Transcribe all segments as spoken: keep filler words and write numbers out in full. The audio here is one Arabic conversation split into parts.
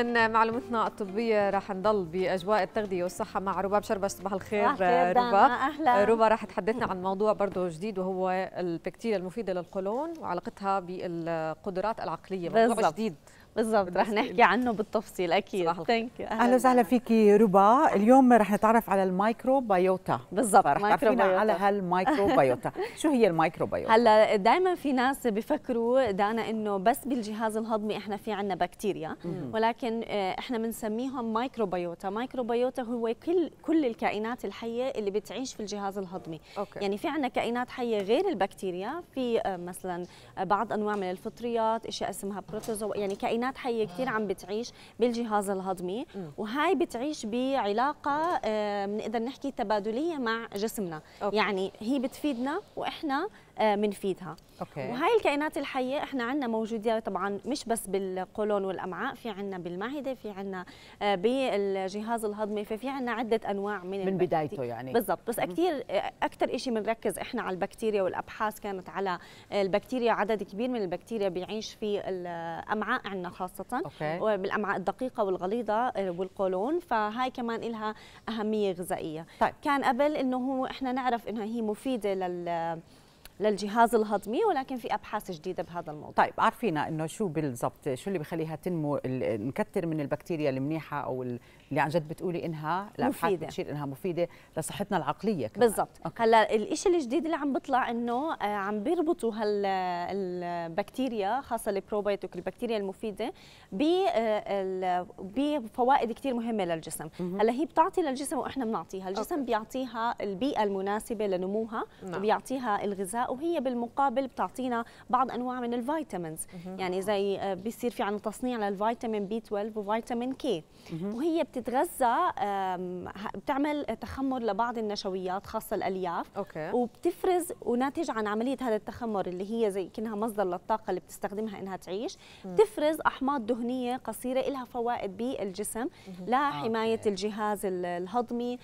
من معلوماتنا الطبية رح نضل بأجواء التغذية والصحة مع رباب شربش. صباح الخير رباب. أهلا. رباب رح تحدثنا عن موضوع برضه جديد وهو البكتيريا المفيدة للقولون وعلاقتها بالقدرات العقلية. موضوع بالزبط. جديد بالضبط، رح نحكي عنه بالتفصيل اكيد. ثانك يو. اهلا وسهلا فيكي ربا. اليوم رح نتعرف على الميكروبيوتا. بالضبط، رح تعرفينا على هالميكروبيوتا. شو هي الميكروبيوتا؟ هلا دائما في ناس بفكروا دانا انه بس بالجهاز الهضمي احنا في عندنا بكتيريا، ولكن احنا بنسميهم ميكروبيوتا. ميكروبيوتا هو كل كل الكائنات الحيه اللي بتعيش في الجهاز الهضمي. أوكي. يعني في عندنا كائنات حيه غير البكتيريا، في مثلا بعض انواع من الفطريات، اشياء اسمها بروتوزوا، يعني كائنات حيه كثير عم بتعيش بالجهاز الهضمي، وهاي بتعيش بعلاقه بنقدر نحكي تبادليه مع جسمنا. أوكي. يعني هي بتفيدنا واحنا بنفيدها. أوكي. وهي الكائنات الحيه احنا عندنا موجوده طبعا مش بس بالقولون والامعاء، في عندنا بالمعده، في عندنا بالجهاز الهضمي، ففي عندنا عده انواع من من بدايته يعني. بالضبط. بس كثير اكثر شيء بنركز احنا على البكتيريا، والابحاث كانت على البكتيريا. عدد كبير من البكتيريا بيعيش في الامعاء عندنا خاصه. أوكي. وبالامعاء الدقيقه والغليظه والقولون، فهاي كمان لها اهميه غذائيه. طيب. كان قبل انه هو احنا نعرف انها هي مفيده لل للجهاز الهضمي، ولكن في ابحاث جديده بهذا الموضوع. طيب عارفينا انه شو بالضبط شو اللي بخليها تنمو، نكثر من البكتيريا المنيحه او اللي عن جد بتقولي انها الابحاث بتشير انها مفيده لصحتنا العقليه كمان. بالضبط. هلا الشيء الجديد اللي عم بيطلع انه عم بيربطوا هالبكتيريا خاصه البروبايوتيك، البكتيريا المفيده، بفوائد كثير مهمه للجسم. هلا هي بتعطي للجسم واحنا بنعطيها، الجسم أوكي. بيعطيها البيئه المناسبه لنموها، نعم. وبيعطيها الغذاء، وهي بالمقابل بتعطينا بعض انواع من الفيتامينز. يعني زي بيصير في عندنا تصنيع للفيتامين بي اثناشر وفيتامين كي، وهي بتتغذى بتعمل تخمر لبعض النشويات خاصه الالياف. أوكي. وبتفرز، وناتج عن عمليه هذا التخمر اللي هي زي كأنها مصدر للطاقه اللي بتستخدمها انها تعيش، بتفرز احماض دهنيه قصيره لها فوائد بالجسم لحمايه أوكي. الجهاز الهضمي،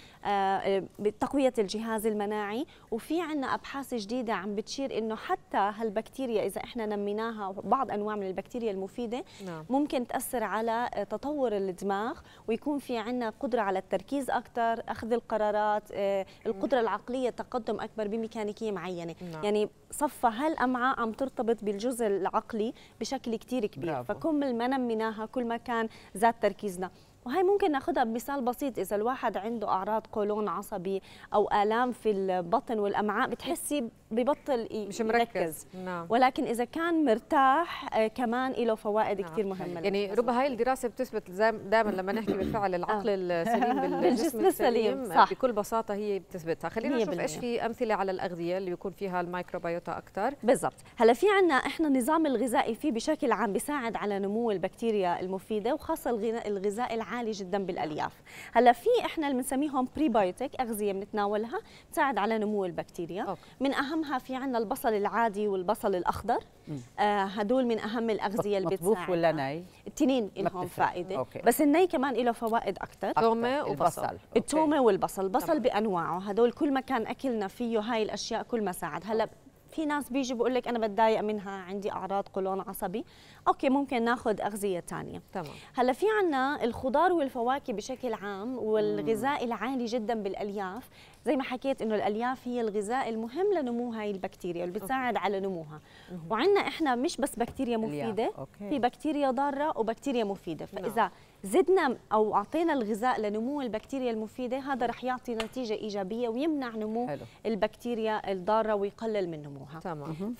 تقويه الجهاز المناعي. وفي عندنا ابحاث جديده عم بتشير انه حتى هالبكتيريا اذا احنا نميناها، بعض انواع من البكتيريا المفيده، نعم. ممكن تاثر على تطور الدماغ، ويكون في عندنا قدره على التركيز اكثر، اخذ القرارات، القدره العقليه، تقدم اكبر بميكانيكيه معينه. نعم. يعني صفى هالامعاء عم ترتبط بالجزء العقلي بشكل كثير كبير. برافو. فكل ما نميناها كل ما كان زاد تركيزنا. وهي ممكن ناخذها بمثال بسيط، اذا الواحد عنده اعراض قولون عصبي او الام في البطن والامعاء، بتحسي ببطل مش مركز. نعم. ولكن اذا كان مرتاح آه كمان له فوائد نعم. كثير مهمه. يعني ربا هاي الدراسه بتثبت دائما لما نحكي بالفعل العقل السليم بالجسم السليم، صح. بكل بساطه هي بتثبتها. خلينا نشوف ايش في امثله على الاغذيه اللي بيكون فيها الميكروبيوتا اكثر. بالضبط. هلا في عندنا احنا النظام الغذائي فيه بشكل عام بيساعد على نمو البكتيريا المفيده، وخاصه الغذاء العالي جدا بالالياف. هلا في احنا اللي بنسميهم بريبايوتيك، اغذيه بنتناولها تساعد على نمو البكتيريا. أوكي. من اهمها في عندنا البصل العادي والبصل الاخضر، آه هدول من اهم الاغذيه اللي بتساعد. مطبوخ ولا ني؟ التنين لهم فائده. أوكي. بس الني كمان له فوائد اكثر. تومه وبصل. التومه والبصل، البصل بانواعه، هدول كل ما كان اكلنا فيه هاي الاشياء كل ما ساعد. هلا في ناس بيجي بقول لك انا بتضايق منها، عندي اعراض قولون عصبي، اوكي ممكن ناخذ اغذيه ثانيه. تمام. هلا في عندنا الخضار والفواكه بشكل عام، والغذاء العالي جدا بالالياف. زي ما حكيت انه الالياف هي الغذاء المهم لنمو هاي البكتيريا اللي بتساعد أوكي. على نموها. وعندنا احنا مش بس بكتيريا مفيده، في بكتيريا ضاره وبكتيريا مفيده. فاذا نعم. زدنا او اعطينا الغذاء لنمو البكتيريا المفيده، هذا رح يعطي نتيجه ايجابيه ويمنع نمو حلو. البكتيريا الضاره ويقلل من نموها. تمام.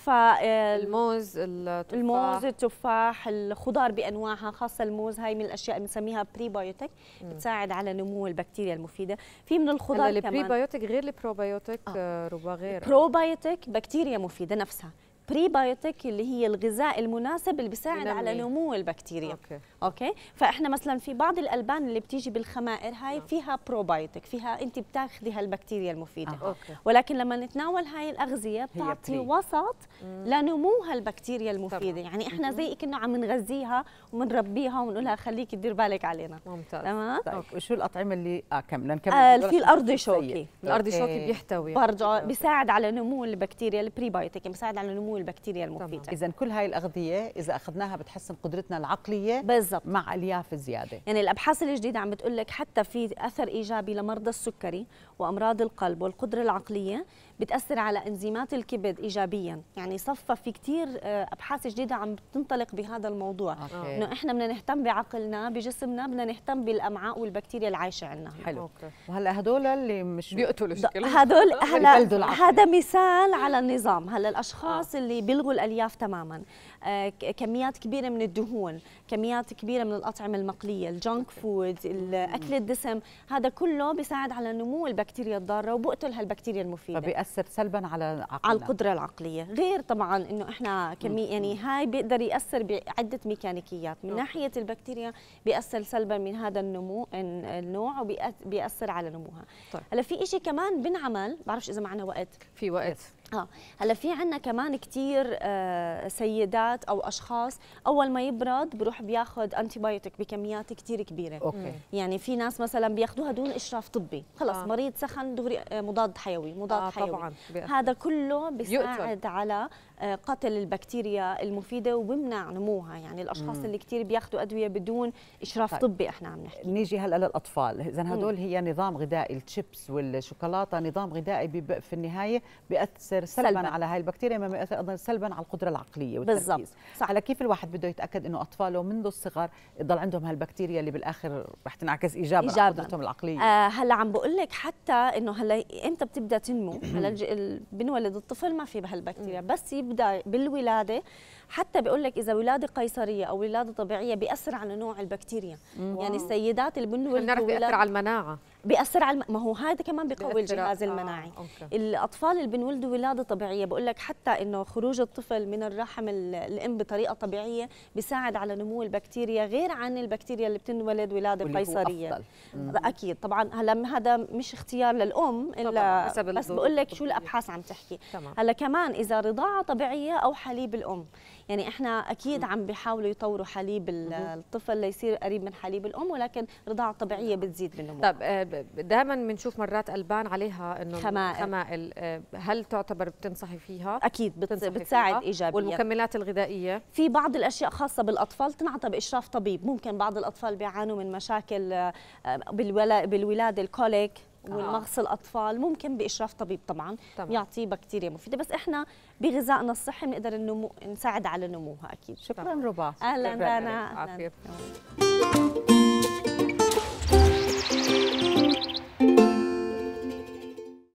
فالموز، التفاح، الموز، التفاح، الخضار بانواعها، خاصه الموز، هاي من الاشياء اللي بنسميها بريبايوتيك، بتساعد على نمو البكتيريا المفيده. في من الخضار كمان البريبايوتيك غير البروبايوتيك. آه. ربا غير بروبايوتيك بكتيريا مفيده نفسها، بريبايوتيك اللي هي الغذاء المناسب اللي بيساعد بنمي. على نمو البكتيريا. أوكي. اوكي. فاحنا مثلا في بعض الالبان اللي بتيجي بالخمائر هاي فيها بروبايوتيك، فيها انت بتاخذي هالبكتيريا المفيده. آه. أوكي. ولكن لما نتناول هاي الاغذيه بتعطي وسط مم. لنمو هالبكتيريا المفيده. طبعا. يعني احنا زي كنا عم نغذيها وبنربيها ونقول لها خليكي تدير بالك علينا. ممتاز. تمام. طيب وشو الاطعمه اللي اه كمل نكمل؟ آه في الارض شوكي. الارض شوكي بيحتوي برضه بيساعد على نمو البكتيريا البريبايوتيك، بيساعد على نمو البكتيريا المفيده. اذا كل هاي الاغذيه اذا اخذناها بتحسن قدرتنا العقليه بالضبط مع الياف زياده. يعني الابحاث الجديده عم بتقول لك حتى في اثر ايجابي لمرضى السكري وامراض القلب والقدره العقليه، بتاثر على انزيمات الكبد ايجابيا. يعني صفى في كثير ابحاث جديده عم بتنطلق بهذا الموضوع، انه احنا بدنا نهتم بعقلنا بجسمنا، بدنا نهتم بالامعاء والبكتيريا اللي عايشه عندنا. حلو. أوكي. وهلا هدول اللي مش بيقتلوا الشكل، هدول هلا هذا مثال على النظام. هلا الاشخاص آه. اللي بيلغوا الالياف تماما، آه كميات كبيره من الدهون، كميات كبيره من الاطعمه المقليه، الجانك فود، الاكل الدسم، هذا كله بيساعد على نمو البكتيريا الضاره وبقتل هالبكتيريا المفيده، فبيأثر سلبا على عقلنا، على القدره العقليه. غير طبعا انه احنا كمي يعني هاي بيقدر ياثر بعده ميكانيكيات. من ناحيه البكتيريا بيأثر سلبا من هذا النمو النوع وبيأثر على نموها. طيب. هلا في شيء كمان بنعمل، بعرفش اذا معنا وقت. في وقت. اه هلا في عندنا كمان كثير آه سيدات او اشخاص اول ما يبرد بروح بياخذ انتي بايوتيك بكميات كثير كبيره. أوكي. يعني في ناس مثلا بياخذوها دون اشراف طبي، خلص آه. مريض سخن دغري مضاد حيوي، مضاد آه حيوي طبعا. هذا كله بيساعد على آه قتل البكتيريا المفيده وبمنع نموها. يعني الاشخاص مم. اللي كثير بياخذوا ادويه بدون اشراف طيب. طبي احنا عم نحكي. نيجي هلا للاطفال، اذا هدول هي نظام غذائي، الشيبس والشوكولاته نظام غذائي في النهايه بيأثر سلبا, سلباً على هاي البكتيريا، ما بيأثر ايضا سلبا على القدره العقليه والتركيز. بالضبط. على كيف الواحد بده يتاكد انه اطفاله منذ الصغر يضل عندهم هالبكتيريا اللي بالاخر رح تنعكس ايجابا, إيجاباً. على قدرتهم العقليه؟ آه هلا عم بقول لك حتى انه هلا امتى بتبدا تنمو؟ هلا بنولد الطفل ما في بهالبكتيريا، بس يبدا بالولاده. حتى بيقول لك اذا ولاده قيصريه او ولاده طبيعيه بياثر على نوع البكتيريا. مم. يعني السيدات اللي بنولدوا بياثر على المناعه، بيأثر على الم... ما هو هذا كمان بيقوي الجهاز المناعي. آه، الأطفال اللي بنولدوا ولادة طبيعية بقول لك حتى إنه خروج الطفل من الرحم الأم بطريقة طبيعية بيساعد على نمو البكتيريا، غير عن البكتيريا اللي بتنولد ولادة قيصرية. أكيد طبعا. هلا هذا مش اختيار للأم إلا، بس بقول لك شو الأبحاث عم تحكي. هلا كمان إذا رضاعة طبيعية أو حليب الأم، يعني احنا اكيد عم بيحاولوا يطوروا حليب الطفل ليصير قريب من حليب الام، ولكن الرضاعه الطبيعيه بتزيد بالنمو. طب دائما بنشوف مرات البان عليها انه خمائل. خمائل هل تعتبر بتنصحي فيها؟ اكيد بتساعد فيها. ايجابيا. والمكملات الغذائيه في بعض الاشياء خاصه بالاطفال تنعطى باشراف طبيب. ممكن بعض الاطفال بيعانوا من مشاكل بالولاده، الكوليك والمغص الاطفال، ممكن باشراف طبيب طبعا تمام. يعطي بكتيريا مفيده، بس احنا بغذائنا الصحي بنقدر النمو نساعد على نموها اكيد. شكرا ربا. اهلا رنا. عافيه.